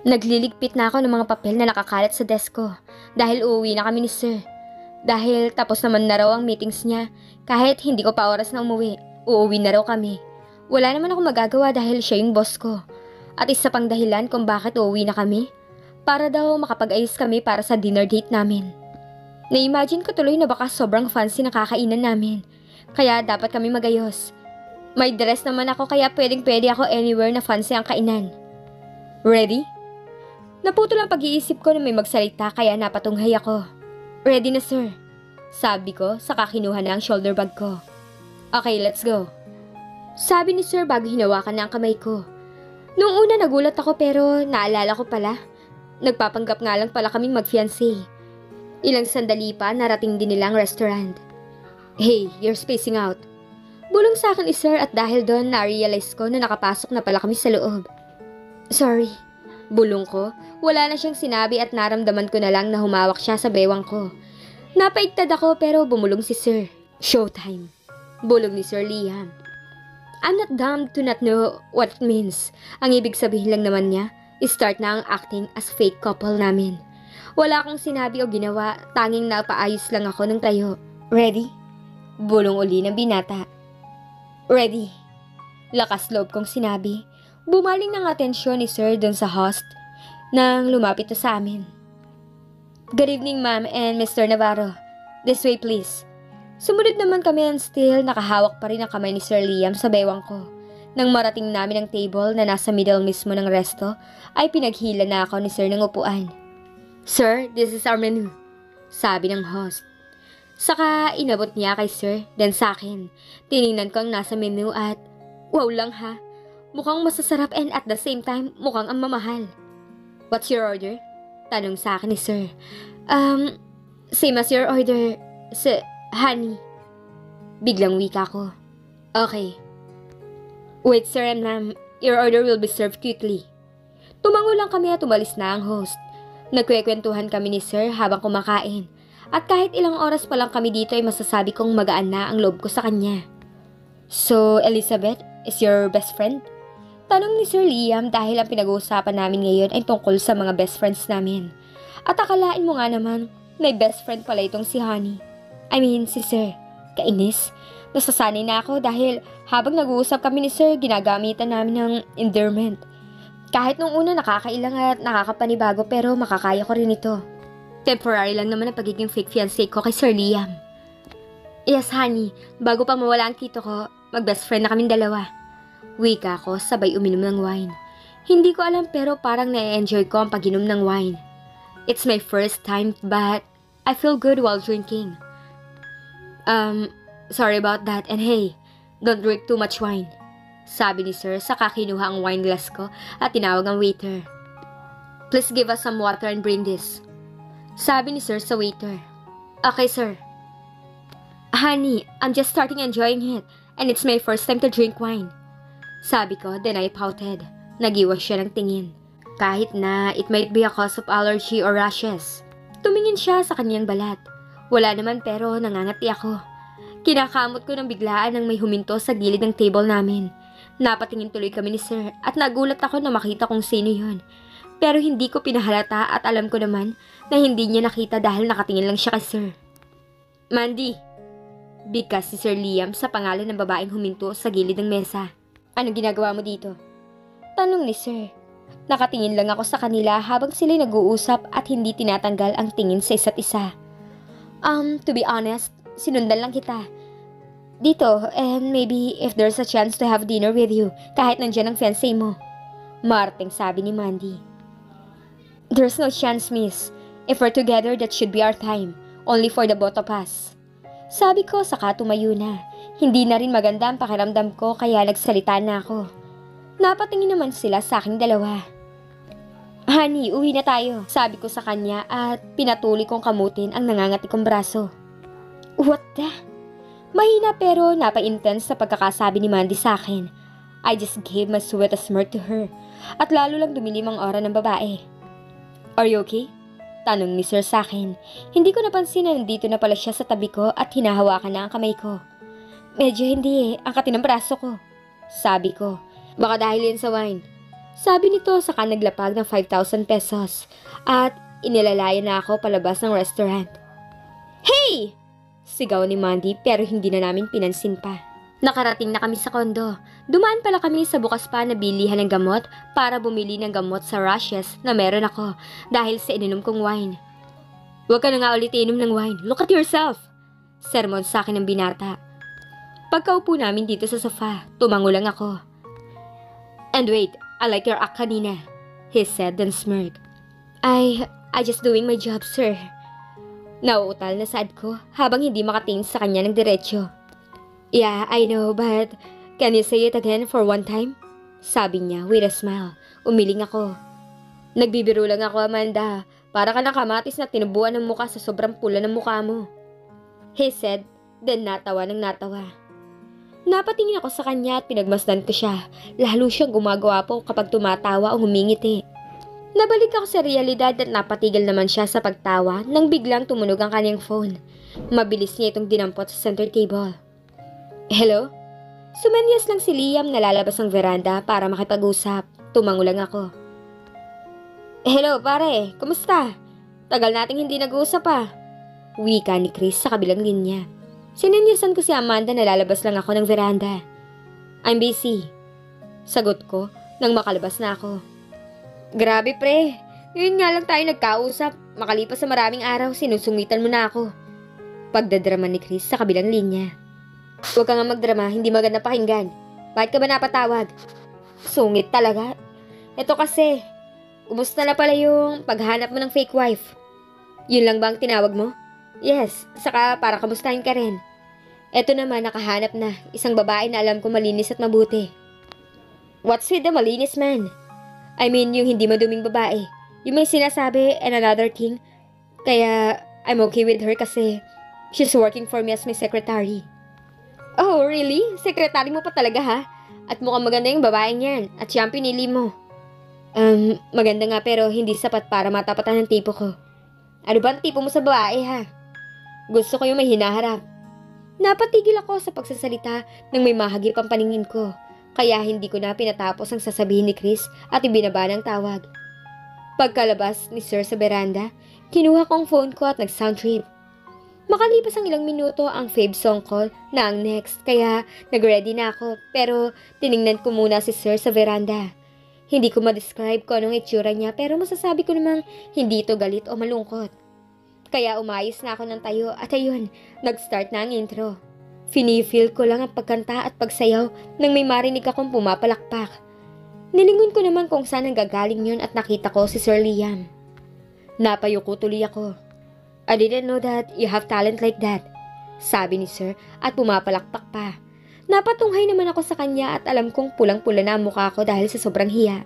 Nagliligpit na ako ng mga papel na nakakalat sa desk ko dahil uuwi na kami ni Sir. Dahil tapos naman na raw ang meetings niya, kahit hindi ko pa oras na umuwi, uuwi na raw kami. Wala naman ako magagawa dahil siya yung boss ko. At isa pang dahilan kung bakit uuwi na kami, para daw makapag-ayos kami para sa dinner date namin. Na-imagine ko tuloy na baka sobrang fancy na kakainan namin, kaya dapat kami magayos. May dress naman ako kaya pwedeng-pwede ako anywhere na fancy ang kainan. Ready? Naputol ang pag-iisip ko na may magsalita kaya napatunghay ako. Ready na sir, sabi ko saka kinuha na ang shoulder bag ko. Okay, let's go. Sabi ni sir bago hinawakan na ang kamay ko. Noong una nagulat ako pero naalala ko pala. Nagpapanggap nga lang pala kaming mag-fiancé. Ilang sandali pa narating din nilang restaurant. Hey, you're spacing out. Bulong sa akin ni sir at dahil doon na-realize ko na nakapasok na pala kami sa loob. Sorry. Bulong ko, wala na siyang sinabi at naramdaman ko na lang na humawak siya sa bewang ko. Napaigtad ako pero bumulong si Sir. Showtime. Bulong ni Sir Liam. I'm not dumb to not know what it means. Ang ibig sabihin lang naman niya, start na ang acting as fake couple namin. Wala akong sinabi o ginawa, tanging napaayos lang ako ng tayo. Ready? Bulong uli ng binata. Ready. Lakas loob kong sinabi. Bumaling ng atensyon ni Sir dun sa host nang lumapit to sa amin. Good evening ma'am and Mr. Navarro. This way please. Sumunod naman kami and still nakahawak pa rin ang kamay ni Sir Liam sa bewang ko. Nang marating namin ang table na nasa middle mismo ng resto, ay pinaghila na ako ni Sir ng upuan. Sir, this is our menu, sabi ng host. Saka inabot niya kay Sir, then sa akin. Tiningnan ko ang nasa menu at, wow lang ha. Mukhang masasarap and at the same time, mukhang ang mamahal. What's your order? Tanong sa akin ni Sir. Same as your order, honey. Biglang wika ko. Okay. Wait sir and ma'am, your order will be served quickly. Tumango lang kami at umalis na ang host. Nagkwekwentuhan kami ni Sir habang kumakain. At kahit ilang oras pa lang kami dito ay masasabi kong magaan na ang loob ko sa kanya. So, Elizabeth is your best friend? Tanong ni Sir Liam dahil ang pinag-uusapan namin ngayon ay tungkol sa mga best friends namin. At akalain mo nga naman, may best friend pala itong si Honey. I mean, si Sir. Kainis. Nasasanay na ako dahil habang nag-uusap kami ni Sir, ginagamitan namin ng endearment. Kahit nung una nakakailang at nakakapanibago pero makakaya ko rin ito. Temporary lang naman ang pagiging fake fiancé ko kay Sir Liam. Yes, Honey. Bago pa mawala ang tito ko, mag-best friend na kaming dalawa. Wika ko sabay uminom ng wine. Hindi ko alam pero parang na-enjoy ko ang pag-inom ng wine. It's my first time but I feel good while drinking. Sorry about that and hey, don't drink too much wine. Sabi ni Sir saka kinuha ang wine glass ko at tinawag ang waiter. Please give us some water and bring this. Sabi ni Sir sa waiter. Okay sir. Honey, I'm just starting enjoying it and it's my first time to drink wine. Sabi ko, then I pouted. Nagiwas siya ng tingin. Kahit na it might be a cause of allergy or rashes. Tumingin siya sa kanyang balat. Wala naman pero nangangati ako. Kinakamot ko ng biglaan nang may huminto sa gilid ng table namin. Napatingin tuloy kami ni Sir at nagulat ako na makita kung sino yun. Pero hindi ko pinahalata at alam ko naman na hindi niya nakita dahil nakatingin lang siya kay Sir. Mandy! Bigkas si Sir Liam sa pangalan ng babaeng huminto sa gilid ng mesa. Anong ginagawa mo dito? Tanong ni Sir. Nakatingin lang ako sa kanila habang sila'y nag-uusap at hindi tinatanggal ang tingin sa isa't isa. To be honest, sinundan lang kita. Dito, and maybe if there's a chance to have dinner with you, kahit nandyan ang fiancé mo. Marting sabi ni Mandy. There's no chance, miss. If we're together, that should be our time. Only for the both of us. Sabi ko saka tumayo na. Hindi na rin maganda ang pakiramdam ko kaya nagsalita na ako. Napatingin naman sila sa aking dalawa. Honey, uwi na tayo. Sabi ko sa kanya at pinatuloy kong kamutin ang nangangati kong braso. What the? Mahina pero napa-intense sa pagkakasabi ni Mandy sa akin. I just gave my sweetest smirk to her at lalo lang dumilim ang aura ng babae. Are you okay? Tanong ni Sir sa akin. Hindi ko napansin na nandito na pala siya sa tabi ko at hinahawakan na ang kamay ko. Medyo hindi ang kati ng braso ko. Sabi ko, baka dahil yan sa wine. Sabi nito saka naglapag ng 5,000 pesos at inilalaya na ako palabas ng restaurant. Hey! Sigaw ni Mandy pero hindi na namin pinansin pa. Nakarating na kami sa kondo. Dumaan pala kami sa bukas pa na bilihan ng gamot para bumili ng gamot sa rashes na meron ako dahil sa ininom kong wine. Huwag ka na nga ulit inom ng wine. Look at yourself! Sermon sa akin ng binata. Pagkaupo namin dito sa sofa, tumango lang ako. And wait, I like your act kanina, he said then smirked. I just doing my job, sir. Nauutal na saad ko habang hindi makatingin sa kanya ng diretsyo. Yeah, I know, but can you say it again for one time? Sabi niya with a smile. Umiling ako. Nagbibiro lang ako, Amanda. Para ka nakamatis na tinubuan ng muka sa sobrang pula ng mukha mo. He said, then natawa ng natawa. Napatingin ako sa kanya at pinagmasdan ko siya. Lalo siyang gumagawa po kapag tumatawa o humingiti. Nabalik ako sa realidad at napatigil naman siya sa pagtawa nang biglang tumunog ang kanyang phone. Mabilis niya itong dinampot sa center table. Hello? Sumenyas lang si Liam na lalabas ng veranda para makipag-usap. Tumango lang ako. Hello pare, kumusta? Tagal nating hindi nag-uusap pa. Wika ni Chris sa kabilang linya. Sinenyasan ko si Amanda na lalabas lang ako ng veranda. I'm busy. Sagot ko nang makalabas na ako. Grabe pre, ngayon nga lang tayo nagkausap. Makalipas sa maraming araw, sinusungitan mo na ako. Pagdadrama ni Chris sa kabilang linya. Huwag ka nga magdrama, hindi maganda pakinggan. Bakit ka ba napatawag? Sungit talaga. Ito kasi, kumusta na pala yung paghanap mo ng fake wife? Yun lang ba ang tinawag mo? Yes, saka para kamustahin ka rin. Eto naman, nakahanap na. Isang babae na alam ko malinis at mabuti. What's with the malinis man? I mean, yung hindi maduming babae. Yung may sinasabi and another thing. Kaya, I'm okay with her kasi she's working for me as my secretary. Oh, really? Secretary mo pa talaga ha? At mukhang maganda yung babaeng yan. At siya ang pinili mo. Maganda nga pero hindi sapat para matapatan ng tipo ko. Ano ba ang tipo mo sa babae ha? Gusto ko yung may hinaharap. Napatigil ako sa pagsasalita nang may mahagip ang paningin ko. Kaya hindi ko na pinatapos ang sasabihin ni Chris at ibinaba ng tawag. Pagkalabas ni Sir sa veranda, kinuha ko ang phone ko at nag-sound trip. Makalipas ang ilang minuto ang fave song call na ang next kaya nag-ready na ako pero tiningnan ko muna si Sir sa veranda. Hindi ko ma-describe kung anong itsura niya pero masasabi ko namang hindi ito galit o malungkot. Kaya umayos na ako ng tayo at ayun, nag-start na ang intro. Finifeel ko lang ang pagkanta at pagsayaw nang may marinig akong pumapalakpak. Nilingon ko naman kung saan ang gagaling yun at nakita ko si Sir Liam. Napayuko tuloy ako. I didn't know that you have talent like that, sabi ni Sir at pumapalakpak pa. Napatunghay naman ako sa kanya at alam kong pulang-pula na ang mukha ko dahil sa sobrang hiya.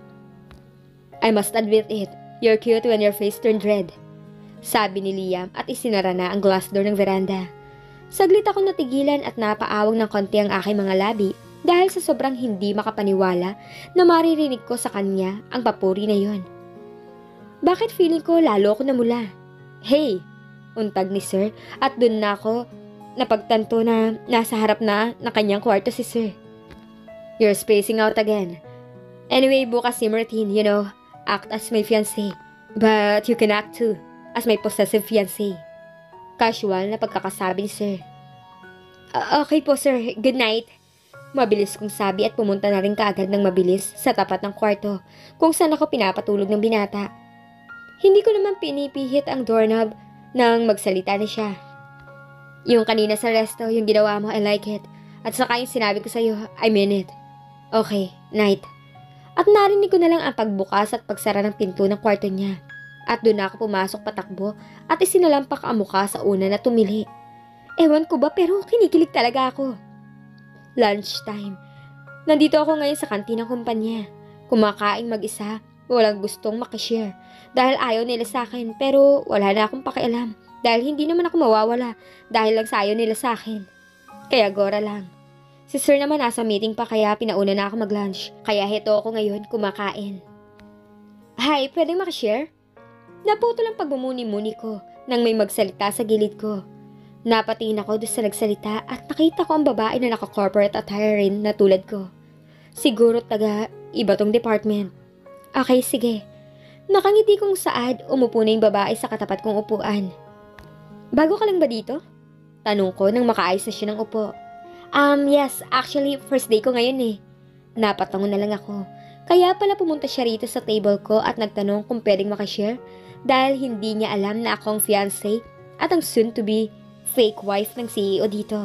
I must admit it, you're cute when your face turned red, sabi ni Liam at isinara na ang glass door ng veranda. Saglit ako natigilan at napaawag ng konti ang aking mga labi dahil sa sobrang hindi makapaniwala na maririnig ko sa kanya ang papuri na yon. Bakit feeling ko lalo ako namula? Hey! Untag ni Sir at dun na ako napagtanto na nasa harap na ng kanyang kwarto si Sir. You're spacing out again. Anyway, bukas si Martin, you know, act as my fiancé. But you can act too, as my possessive fiancé. Casual na pagkakasabi ni Sir. Okay po sir, good night. Mabilis kong sabi at pumunta na rin kaagad ng mabilis sa tapat ng kwarto kung saan ako pinapatulog ng binata. Hindi ko naman pinipihit ang doorknob nang magsalita na siya. Yung kanina sa resto, yung ginawa mo, I like it. At saka yung sinabi ko sa'yo, I mean it. Okay, night. At narinig ko na lang ang pagbukas at pagsara ng pinto ng kwarto niya. At doon ako pumasok patakbo at isinalampak ang mukha sa una na tumili. Ewan ko ba pero kinikilig talaga ako. Lunchtime. Nandito ako ngayon sa kantin ng kumpanya. Kumakain mag-isa, walang gustong makishare. Dahil ayaw nila sa akin pero wala na akong pakialam. Dahil hindi naman ako mawawala dahil lang sa ayaw nila sa akin. Kaya gora lang. Si Sir naman nasa meeting pa kaya pinauna na ako mag-lunch. Kaya heto ako ngayon kumakain. Hi, pwedeng makishare? Naputol ang pagmumuni-muni ko nang may magsalita sa gilid ko. Napatingin ako doon sa nagsalita at nakita ko ang babae na naka-corporate attire rin na tulad ko. Siguro taga iba tong department. Okay, sige. Nakangiti kong saad, umupo na yung babae sa katapat kong upuan. Bago ka lang ba dito? Tanong ko nang makaayos na siya ng upo. Yes, actually, first day ko ngayon eh. Napatango na lang ako. Kaya pala pumunta siya rito sa table ko at nagtanong kung pwedeng makashare dahil hindi niya alam na ako ang fiancé at ang soon-to-be fake wife ng CEO dito.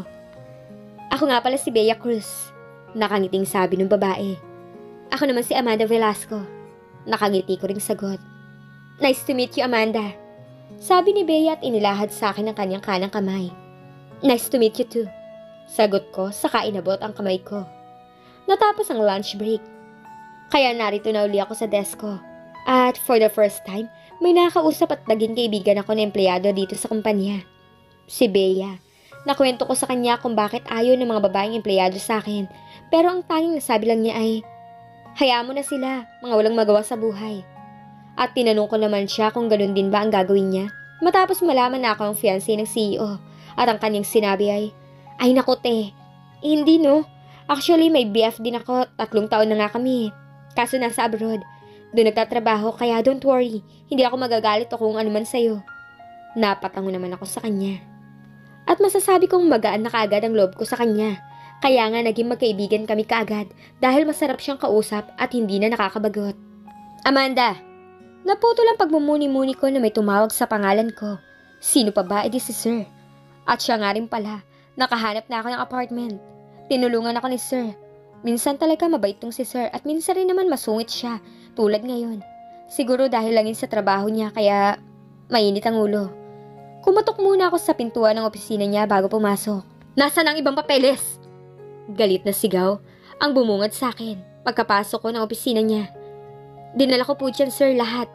Ako nga pala si Bea Cruz. Nakangiting sabi ng babae. Ako naman si Amanda Velasco. Nakangiti ko ring sagot. Nice to meet you, Amanda. Sabi ni Bea at inilahad sa akin ang kanyang kanang kamay. Nice to meet you too. Sagot ko saka inabot ang kamay ko. Natapos ang lunch break. Kaya narito na uli ako sa desk ko. At for the first time, may nakakausap at naging kaibigan ako na empleyado dito sa kumpanya. Si Bea. Nakwento ko sa kanya kung bakit ayaw ng mga babaeng empleyado sa akin. Pero ang tanging nasabi lang niya ay, hayaan mo na sila, mga walang magawa sa buhay. At tinanong ko naman siya kung ganun din ba ang gagawin niya. Matapos malaman na ako ang fiancé ng CEO. At ang kanyang sinabi ay naku te, hindi no. Actually may BF din ako, 3 taon na nga kami. Kaso nasa abroad. Doon nagtatrabaho kaya don't worry, hindi ako magagalit o kung ano man sa'yo. Napatango naman ako sa kanya. At masasabi kong magaan na kaagad ang loob ko sa kanya. Kaya nga naging magkaibigan kami kaagad dahil masarap siyang kausap at hindi na nakakabagot. Amanda! Naputol ang pagmumuni-muni ko na may tumawag sa pangalan ko. Sino pa ba? Edi si Sir. At siya nga rin pala, nakahanap na ako ng apartment. Tinulungan ako ni Sir. Minsan talaga mabait tong si Sir at minsan rin naman masungit siya, tulad ngayon. Siguro dahil langin sa trabaho niya kaya mainit ang ulo. Kumatok muna ako sa pintuan ng opisina niya bago pumasok. Nasaan ang ibang papeles? Galit na sigaw ang bumungad sa akin pagkapasok ko ng opisina niya. Dinala ko po dyan, Sir, lahat.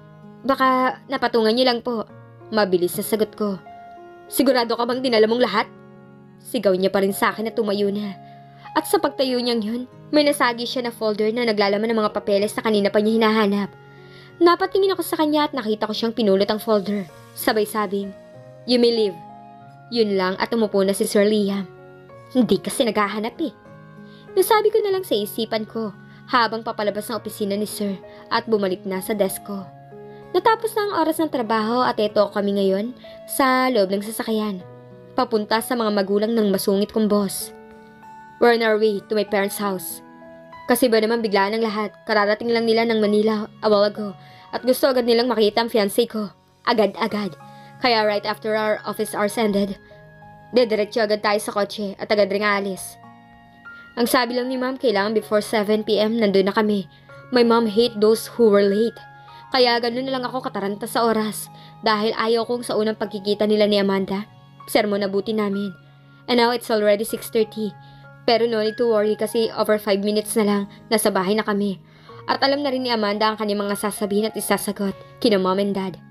Baka napatungan niyo lang po. Mabilis na sagot ko. Sigurado ka bang dinala mong lahat? Sigaw niya pa rin sa akin at tumayo na. At sa pagtayo niyang yun, may nasagi siya na folder na naglalaman ng mga papeles na kanina pa niya hinahanap. Napatingin ako sa kanya at nakita ko siyang pinulot ang folder. Sabay sabing, "You may leave." Yun lang at umupo na si Sir Liam. Hindi kasi naghahanap eh. Nasabi ko na lang sa isipan ko habang papalabas ng opisina ni Sir at bumalik na sa desk ko. Natapos na ang oras ng trabaho at ito kami ngayon sa loob ng sasakyan. Papunta sa mga magulang ng masungit kong boss. We're on our way to my parents' house. Kasi ba naman biglaan ang lahat, kararating lang nila ng Manila a while ago at gusto agad nilang makita ang fiancé ko. Agad-agad. Kaya right after our office hours ended, dediretso agad tayo sa kotse at agad ring alis. Ang sabi lang ni Ma'am, kailangan before 7 p.m. nandun na kami. My mom hate those who were late. Kaya ganun na lang ako kataranta sa oras dahil ayaw kong sa unang pagkikita nila ni Amanda. Sermon nabuti namin. And now it's already 6:30. Pero no need to worry kasi over 5 minutes na lang nasa bahay na kami. At alam na rin ni Amanda ang kanyang mga sasabihin at isasagot kina Mom and Dad.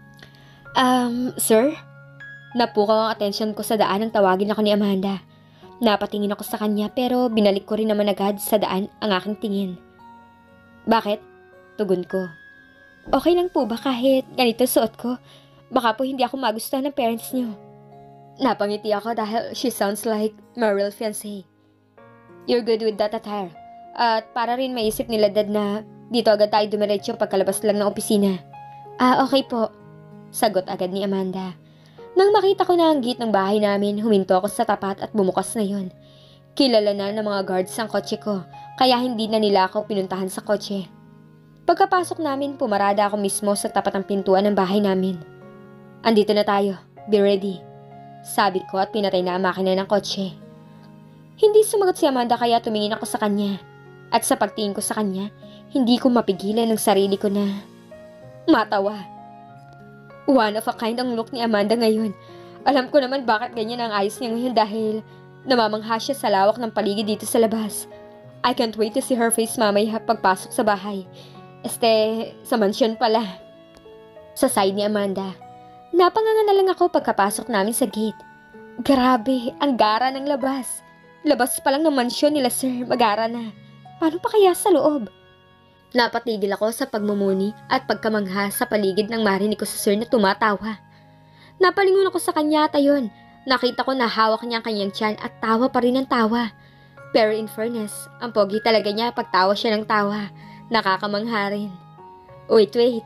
Sir? Napukaw ang atensyon ko sa daan nang tawagin ako ni Amanda. Napatingin ako sa kanya pero binalik ko rin naman agad sa daan ang aking tingin. Bakit? Tugon ko. Okay lang po ba kahit ganito suot ko? Baka po hindi ako magustuhan ng parents niyo. Napangiti ako dahil she sounds like my real fiancé. You're good with that attire. At para rin maisip nila Dad na dito agad tayo dumiretso pagkalabas lang ng opisina. Okay po. Sagot agad ni Amanda. Nang makita ko na ang gate ng bahay namin, huminto ako sa tapat at bumukas na yon. Kilala na ng mga guards ang kotse ko, kaya hindi na nila ako pinuntahan sa kotse. Pagkapasok namin, pumarada ako mismo sa tapat ng pintuan ng bahay namin. Andito na tayo, be ready. Sabi ko at pinatay na ang makina ng kotse. Hindi sumagot si Amanda kaya tumingin ako sa kanya. At sa pagtingin ko sa kanya, hindi ko mapigilan ang sarili ko na matawa. One of a kind ang look ni Amanda ngayon. Alam ko naman bakit ganyan ang ayos niya ngayon dahil namamangha siya sa lawak ng paligid dito sa labas. I can't wait to see her face mamaya pagpasok sa bahay. Sa mansyon pala. Sa side ni Amanda. Napanganga na lang ako pagkapasok namin sa gate. Grabe, ang gara ng labas. Labas pa lang ng mansyon nila Sir, magara na. Paano pa kaya sa loob? Napatigil ako sa pagmumuni at pagkamangha sa paligid ng marinig ko sa Sir na tumatawa. Napalingon ako sa kanya at ayun, nakita ko na hawak niya ang kanyang tiyan at tawa pa rin ng tawa. Pero in fairness, ang pogi talaga niya pagtawa siya ng tawa. Nakakamangha rin. Wait.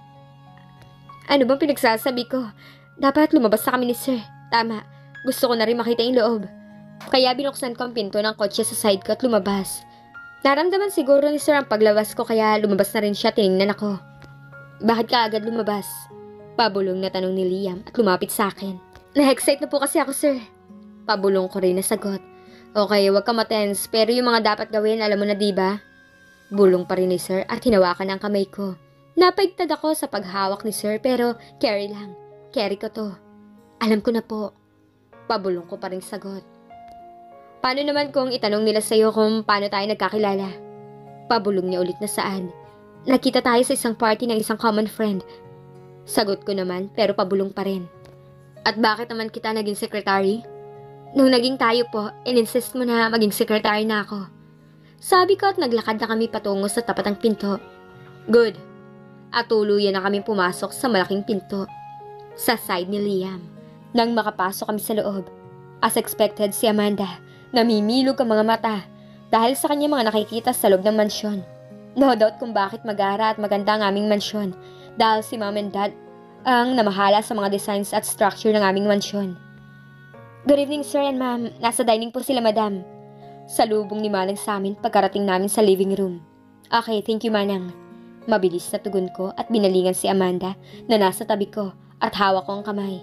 Ano bang pinagsasabi ko? Dapat lumabas na kami ni Sir. Tama, gusto ko na rin makita yung loob. Kaya binuksan ko ang pinto ng kotse sa side ko at lumabas. Naramdaman siguro ni Sir ang paglabas ko kaya lumabas na rin siya, tiningnan ako. Bakit ka agad lumabas? Pabulong na tanong ni Liam at lumapit sa akin. Na-excite na po kasi ako, Sir. Pabulong ko rin na sagot. Okay, wag ka matense, pero yung mga dapat gawin, alam mo na diba? Bulong pa rin ni Sir at hinawakan ang kamay ko. Napaigtad ako sa paghawak ni Sir pero carry lang. Carry ko to. Alam ko na po. Pabulong ko pa rin sagot. Paano naman kung itanong nila sa'yo kung paano tayo nagkakilala? Pabulong niya ulit na saan. Nakita tayo sa isang party ng isang common friend. Sagot ko naman pero pabulong pa rin. At bakit naman kita naging secretary? Nung naging tayo po, in-insist mo na maging secretary na ako. Sabi ko at naglakad na kami patungo sa tapat ng pinto. Good. At tuluyan na kami pumasok sa malaking pinto. Sa side ni Liam. Nang makapasok kami sa loob, as expected si Amanda, namimilog ang mga mata dahil sa kanya mga nakikita sa loob ng mansyon. No doubt kung bakit magara at maganda ang aming mansyon dahil si Mom and Dad ang namahala sa mga designs at structure ng aming mansyon. Good evening, Sir and Ma'am. Nasa dining po sila, Madam. Salubong ni Manang sa amin pagkarating namin sa living room. Okay, thank you, Manang. Mabilis na tugon ko at binalingan si Amanda na nasa tabi ko at hawak ko ang kamay.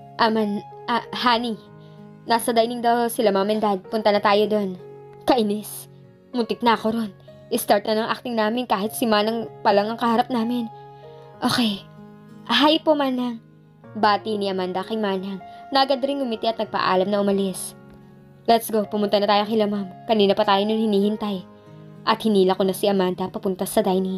Honey, nasa dining daw sila Mom and Dad. Punta na tayo doon. Kainis. Muntik na ako ron. I-start na ng acting namin kahit si Manang palang ang kaharap namin. Okay. Hi po, Manang. Bati ni Amanda kay Manang. Nagad ring umiti at nagpaalam na umalis. Let's go, pumunta na tayo kila Ma'am. Kanina pa tayo nun hinihintay. At hinila ko na si Amanda papunta sa dining.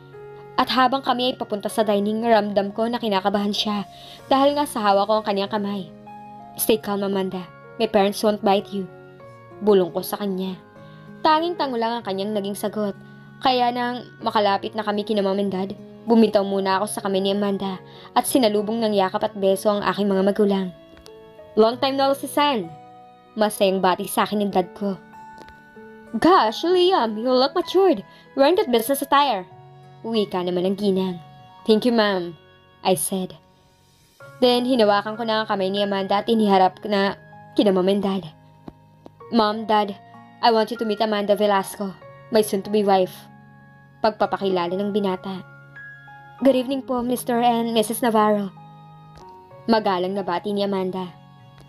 At habang kami ay papunta sa dining, ramdam ko na kinakabahan siya dahil nga sa hawak ko ang kanyang kamay. Stay calm, Amanda. My parents won't bite you. Bulong ko sa kanya. Tanging tango lang ang kanyang naging sagot. Kaya nang makalapit na kami kina Mom and Dad, bumitaw muna ako sa kamay ni Amanda at sinalubong ng yakap at beso ang aking mga magulang. Long time no see, son. Masayang bati sa akin ng dad ko. Gosh, Liam, you look matured. Wearing that business attire. Wika naman ang ginang. Thank you, Ma'am, I said. Then, hinawakan ko na ang kamay ni Amanda at iniharap na kina Mom and Dad. Mom, Dad, I want you to meet Amanda Velasco, my soon-to-be wife. Pagpapakilala ng binata. Good evening po, Mr. and Mrs. Navarro. Magalang na bati ni Amanda.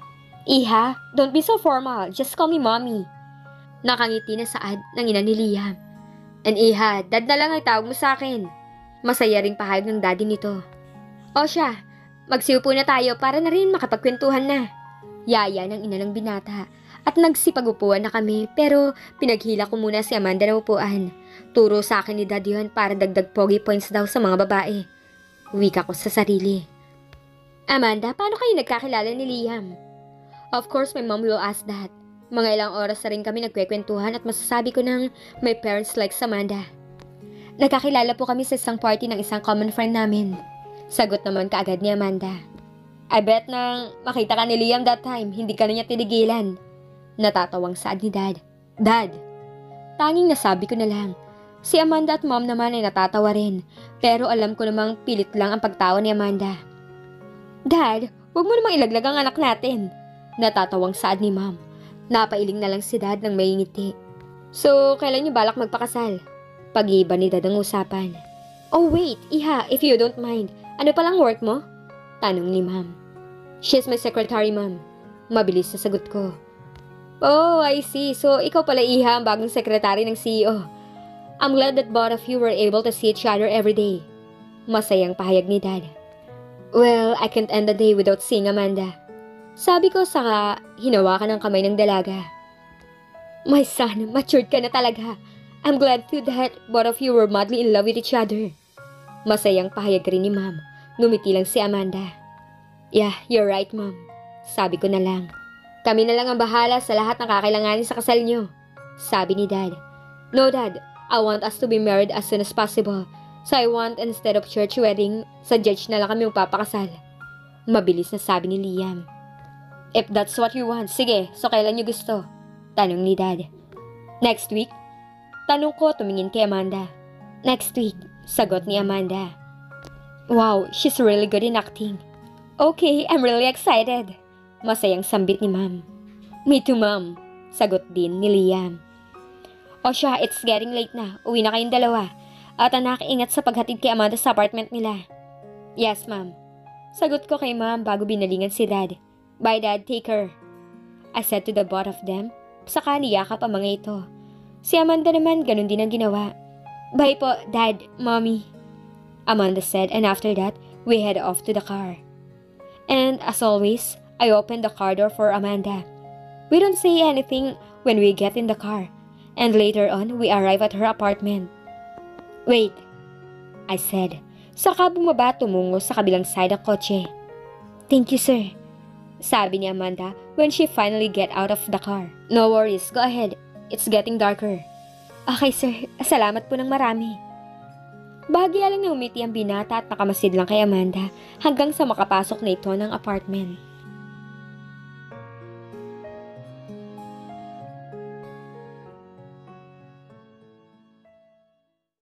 Iha, don't be so formal. Just call me Mommy. Nakangiti na saad ng ina ni Liam. And Iha, Dad na lang ay tawag mo sa akin. Masaya ring pahayag ng daddy nito. O siya, magsiupo na tayo para na rin makapagkwentuhan na. Yaya ng ina ng binata. At nagsipag-upuan na kami pero pinaghila ko muna si Amanda na upuan. Turo sa akin ni Dad yun para dagdag pogi points daw sa mga babae. Wika ko sa sarili. Amanda, paano kayo nagkakilala ni Liam? Of course, my mom will ask that. Mga ilang oras na rin kami nagkwekwentuhan at masasabi ko ng my parents like Amanda. Nagkakilala po kami sa isang party ng isang common friend namin. Sagot naman kaagad ni Amanda. I bet nang makita ka ni Liam that time, hindi ka na niya tinigilan. Natatawang saad ni Dad. Dad! Tanging nasabi ko na lang. Si Amanda at Mom naman ay natatawa rin, pero alam ko namang pilit lang ang pagtawa ni Amanda. Dad, huwag mo namang ilaglag ang anak natin. Natatawang saad ni Mom. Napailing na lang si Dad ng may ngiti. So, kailan niyo balak magpakasal? Pag-iba ni Dad ang usapan. Oh wait, Iha, if you don't mind, ano palang work mo? Tanong ni Mom. She's my secretary, Mom. Mabilis na sagot ko. Oh, I see. So, ikaw pala, Iha, ang bagong secretary ng CEO. I'm glad that both of you were able to see each other every day. Masayang pahayag ni Dad. Well, I can't end the day without seeing Amanda. Sabi ko saka hinawakan ang kamay ng dalaga. My son, matured ka na talaga. I'm glad too that both of you were madly in love with each other. Masayang pahayag rin ni Mom. Ngumiti lang si Amanda. Yeah, you're right, Mom. Sabi ko na lang. Kami na lang ang bahala sa lahat ng kakailanganin sa kasal niyo. Sabi ni Dad. No, Dad. I want us to be married as soon as possible. So I want instead of church wedding, sa judge na lang kami magpapakasal. Mabilis na sabi ni Liam. If that's what you want, sige, so kailan niyo gusto? Tanong ni Dad. Next week? Tanong ko tumingin kay Amanda. Next week, sagot ni Amanda. Wow, she's really good in acting. Okay, I'm really excited. Masayang sambit ni Ma'am. Me too, Ma'am. Sagot din ni Liam. O siya, it's getting late na. Uwi na kayong dalawa. At anak, ingat sa paghatid kay Amanda sa apartment nila. Yes, Ma'am. Sagot ko kay Ma'am bago binalingan si Dad. Bye, Dad. Take her. I said to the both of them. Saka niyakap ang mga ito. Si Amanda naman ganun din ang ginawa. Bye po, Dad, Mommy. Amanda said, and after that, we head off to the car. And as always, I opened the car door for Amanda. We don't say anything when we get in the car. And later on, we arrive at her apartment. Wait, I said. Saka bumaba tumungo sa kabilang side ng kotse. Thank you, sir. Sabi ni Amanda when she finally get out of the car. No worries, go ahead. It's getting darker. Okay, sir. Salamat po ng marami. Bahagya lang na umiti ang binata at nakamasid lang kay Amanda hanggang sa makapasok na ito ng apartment.